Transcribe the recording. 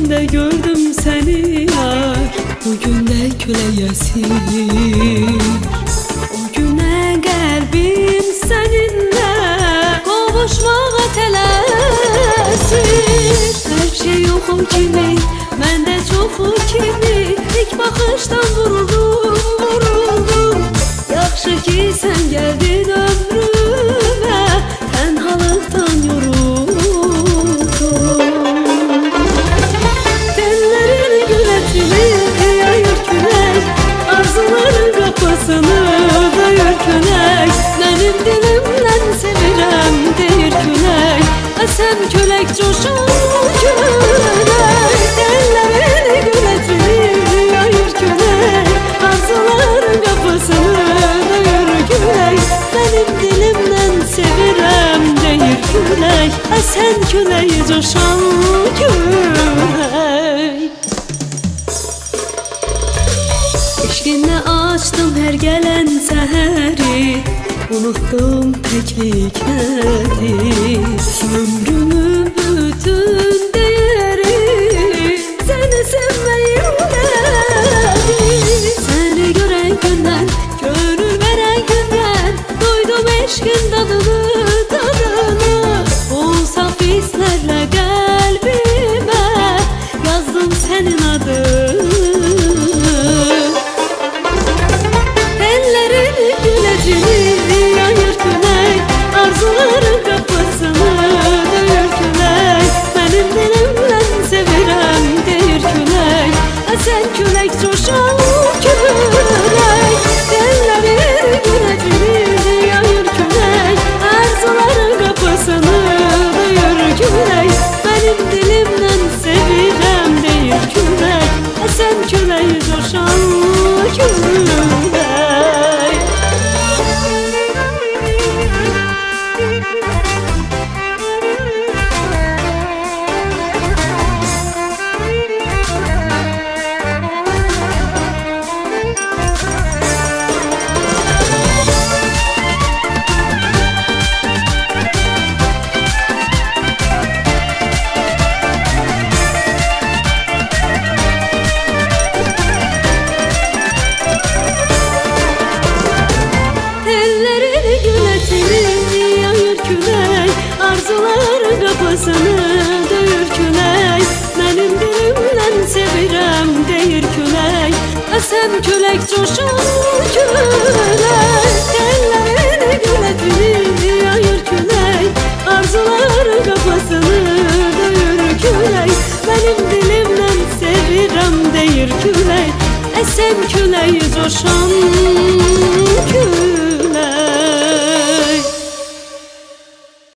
Düşümde gördüm seni yar, bugün de külək əsir. O günə qəlbim səninlə qovuşmağa tələsir. Hər şey yox o kimi, məndə çox o kimi, ilk baxışdan vuruldum. Yaxşı ki sən gəldin ömrümə, tənhalıqdan yoruldum. Tellərin gülətini yayır külək, arzuların qapısını döyür külək. Mənim dilimdən sevirəm deyir külək, əsən külək coşan külək. Tellərin gülətini yayır külək, arzuların qapısını döyür külək. Mənim dilimdən sevirəm deyir külək, əsən külək coşan külək. Eşqinlə açdım hər gələn səhəri, unutdum təklik nədir. Ömrümün bütün dəyəri səni sevməyimdədir. Səni görən gündən, gönül verən gündən, duydum eşqin dadını. O saf hislərlə qəlbimə yazdım sənin adını. Yayır külək, arzuların qapısını döyür külək. Mənim dilimdən sevirəm deyir külək, əsən külək coşan külək. Tellərin gülətini yayır külək, arzuların qapısını döyür külək. Mənim dilimdən sevirəm deyir külək, əsən külək coşan külək. Arzuların qapısını döyür külək, mənim dilimdən sevirəm deyir külək, əsən külək coşan külək. Tellərin gülətini yayır külək, arzuların qapısını döyür külək. Mənim dilimdən sevirəm deyir külək, əsən külək coşan külək.